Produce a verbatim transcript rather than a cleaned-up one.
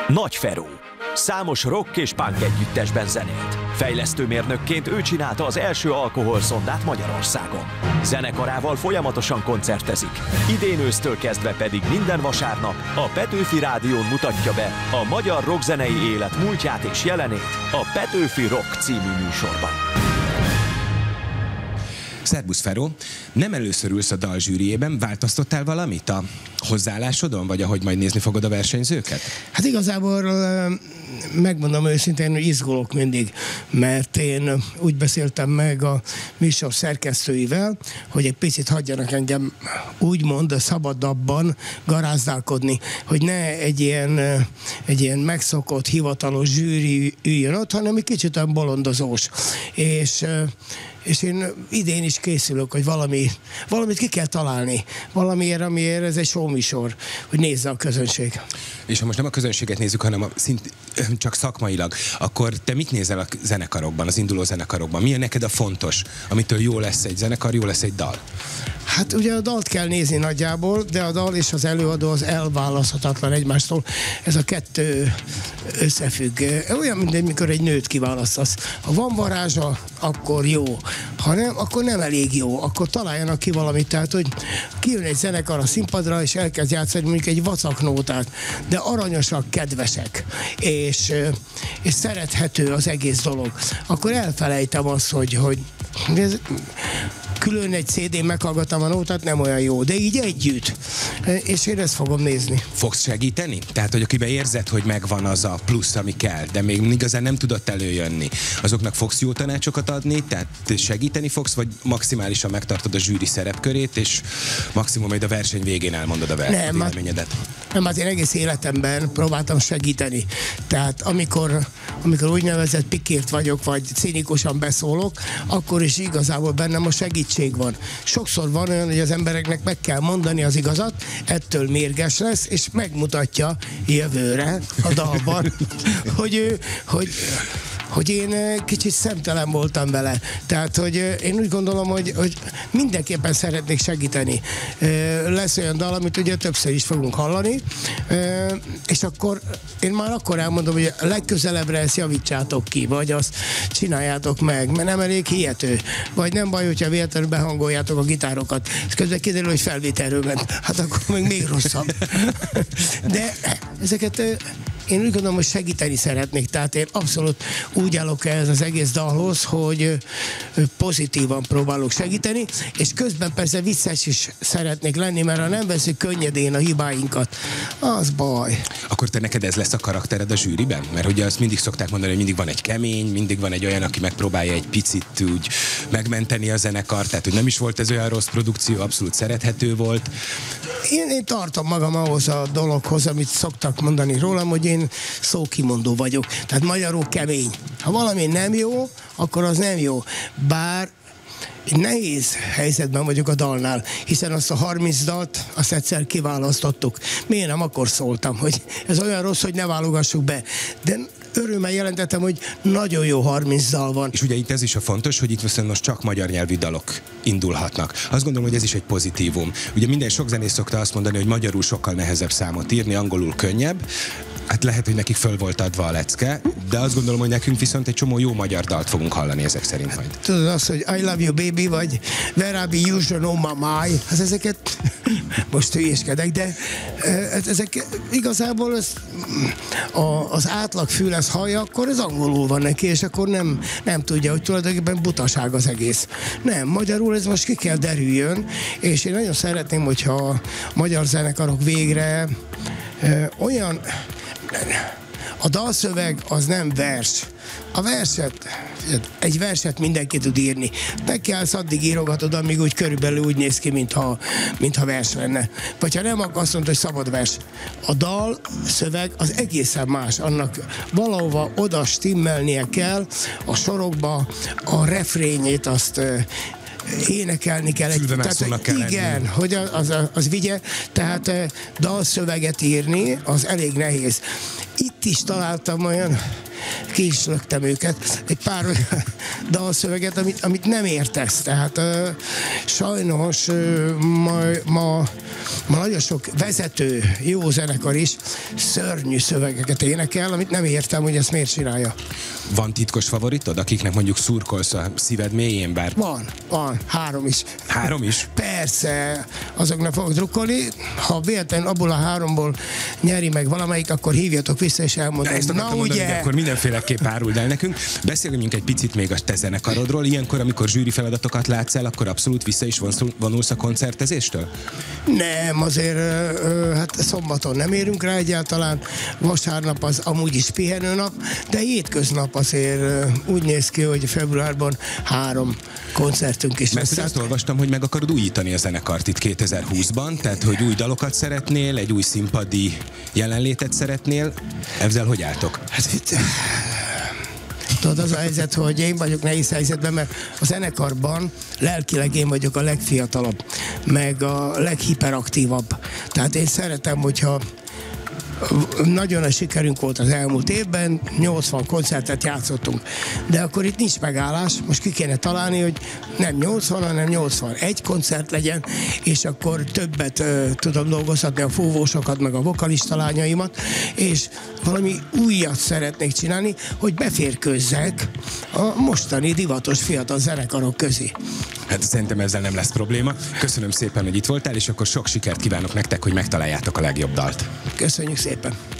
Nagy Feró. Számos rock és punk együttesben zenélt. Fejlesztőmérnökként ő csinálta az első alkoholszondát Magyarországon. Zenekarával folyamatosan koncertezik. Idén ősztől kezdve pedig minden vasárnap a Petőfi Rádión mutatja be a magyar rockzenei élet múltját és jelenét a Petőfi Rock című műsorban. Szerbusz Feró, nem először ülsz a dalzsűriében, változtattál valamit a hozzáállásodon, vagy ahogy majd nézni fogod a versenyzőket? Hát igazából megmondom őszintén, hogy izgulok mindig, mert én úgy beszéltem meg a műsor szerkesztőivel, hogy egy picit hagyjanak engem úgymond szabadabban garázdálkodni, hogy ne egy ilyen, egy ilyen megszokott, hivatalos zsűri üljön ott, hanem egy kicsit olyan bolondozós. És És én idén is készülök, hogy valami, valamit ki kell találni. Valamiért, amiért ez egy showműsor, hogy nézze a közönség. És ha most nem a közönséget nézzük, hanem a szint, csak szakmailag, akkor te mit nézel a zenekarokban, az induló zenekarokban? Mi a neked a fontos, amitől jó lesz egy zenekar, jó lesz egy dal? Hát ugye a dalt kell nézni nagyjából, de a dal és az előadó az elválaszthatatlan egymástól. Ez a kettő összefügg. Olyan, mint mikor egy nőt kiválasztasz. Ha van varázsa, akkor jó. Ha nem, akkor nem elég jó. Akkor találjanak ki valamit. Tehát, hogy kijön egy zenekar a színpadra, és elkezd játszani mondjuk egy vacaknótát, de aranyosak, kedvesek, és, és szerethető az egész dolog. Akkor elfelejtem azt, hogy, hogy ez, külön egy cé dén meghallgattam a nótát, nem olyan jó, de így együtt. És én ezt fogom nézni. Fogsz segíteni? Tehát, hogy akiben érzed, hogy megvan az a plusz, ami kell, de még igazán nem tudott előjönni, azoknak fogsz jó tanácsokat adni? Tehát segíteni fogsz, vagy maximálisan megtartod a zsűri szerepkörét, és maximum majd a verseny végén elmondod a véleményedet? Nem, hát én egész életemben próbáltam segíteni. Tehát amikor, amikor úgynevezett pikért vagyok, vagy cinikusan beszólok, akkor is igazából bennem a segítség van. Sokszor van olyan, hogy az embereknek meg kell mondani az igazat, ettől mérges lesz, és megmutatja jövőre a dalban, hogy ő, hogy hogy én kicsit szemtelen voltam vele. Tehát, hogy én úgy gondolom, hogy, hogy mindenképpen szeretnék segíteni. Lesz olyan dal, amit ugye többször is fogunk hallani, és akkor én már akkor elmondom, hogy a legközelebbre ezt javítsátok ki, vagy azt csináljátok meg, mert nem elég hihető. Vagy nem baj, hogyha véletlenül behangoljátok a gitárokat, és közben kiderül, hogy felvételről ment. Hát akkor még még rosszabb. De ezeket én úgy gondolom, hogy segíteni szeretnék, tehát én abszolút úgy állok ehhez az egész dalhoz, hogy pozitívan próbálok segíteni, és közben persze vicces is szeretnék lenni, mert ha nem veszük könnyedén a hibáinkat, az baj. Akkor te neked ez lesz a karaktered a zsűriben? Mert ugye azt mindig szokták mondani, hogy mindig van egy kemény, mindig van egy olyan, aki megpróbálja egy picit úgy megmenteni a zenekart, tehát hogy nem is volt ez olyan rossz produkció, abszolút szerethető volt. Én, én tartom magam ahhoz a dologhoz, amit szoktak mondani rólam, hogy én szókimondó vagyok. Tehát magyarul kemény. Ha valami nem jó, akkor az nem jó. Bár nehéz helyzetben vagyok a dalnál, hiszen azt a harminc dalt, azt egyszer kiválasztottuk. Miért nem akkor szóltam, hogy ez olyan rossz, hogy ne válogassuk be. De örömmel jelentettem, hogy nagyon jó harminc dal van. És ugye itt ez is a fontos, hogy itt viszont most csak magyar nyelvű dalok indulhatnak. Azt gondolom, hogy ez is egy pozitívum. Ugye minden sok zenész szokta azt mondani, hogy magyarul sokkal nehezebb számot írni, angolul könnyebb. Hát lehet, hogy nekik föl volt adva a lecke, de azt gondolom, hogy nekünk viszont egy csomó jó magyar dalt fogunk hallani ezek szerint majd. Tudod azt, hogy I love you baby, vagy Where I be you should know my mind. Hát ezeket most hülyéskedek, de ezek igazából ez, a, az átlag fül ezt hallja, akkor ez angolul van neki, és akkor nem, nem tudja, hogy tulajdonképpen butaság az egész. Nem, magyarul ez most ki kell derüljön, és én nagyon szeretném, hogyha a magyar zenekarok végre ö, olyan... A dalszöveg az nem vers. A verset, egy verset mindenki tud írni. Neki állsz, addig írogatod, amíg úgy körülbelül úgy néz ki, mintha, mintha vers lenne. Vagy ha nem, akkor azt mondod, hogy szabad vers. A dal szöveg az egészen más. Annak valahova oda stimmelnie kell, a sorokba a refrényét azt énekelni kell. Egy, tehát, kell igen, lenni. hogy az, az, az vigye, tehát dalszöveget írni, az elég nehéz. Itt is találtam olyan ki is löktem őket. Egy pár olyan dalszöveget, amit, amit nem értesz. Tehát ö, sajnos ö, ma, ma, ma nagyon sok vezető, jó zenekar is szörnyű szövegeket énekel, amit nem értem, hogy ezt miért csinálja. Van titkos favoritod, akiknek mondjuk szurkolsz a szíved mélyén, bár... Van, van, három is. Három is? Persze, azoknak fogok drukkolni. Ha véletlenül abból a háromból nyeri meg valamelyik, akkor hívjatok vissza és elmondom. Ezt Na mondani, ugye? de akkor mindenféleképp áruld el nekünk. Beszéljünk egy picit még a te zenekarodról. Ilyenkor, amikor zsűri feladatokat látsz el, akkor abszolút vissza is vonulsz a koncertezéstől? Nem, azért ö, ö, hát szombaton nem érünk rá egyáltalán. Vasárnap az amúgy is pihenőnap, de hétköznap azért ö, úgy néz ki, hogy februárban három koncertünk is Mert lesz. azt olvastam, hogy meg akarod újítani a zenekart itt kétezer-húszban, tehát hogy új dalokat szeretnél, egy új színpadi jelenlétet szeretnél. Ezzel hogy álltok? Hát itt, tudod, az a helyzet, hogy én vagyok nehéz helyzetben, mert a zenekarban lelkileg én vagyok a legfiatalabb, meg a leghiperaktívabb. Tehát én szeretem, hogyha nagyon a sikerünk volt az elmúlt évben, nyolcvan koncertet játszottunk. De akkor itt nincs megállás, most ki kéne találni, hogy nem nyolcvan, hanem nyolcvanegy koncert legyen, és akkor többet uh, tudom dolgoztatni a fúvósokat, meg a vokalista lányaimat, és valami újat szeretnék csinálni, hogy beférkőzzek a mostani divatos fiatal zenekarok közé. Hát szerintem ezzel nem lesz probléma. Köszönöm szépen, hogy itt voltál, és akkor sok sikert kívánok nektek, hogy megtaláljátok a legjobb dalt. Köszönjük szépen!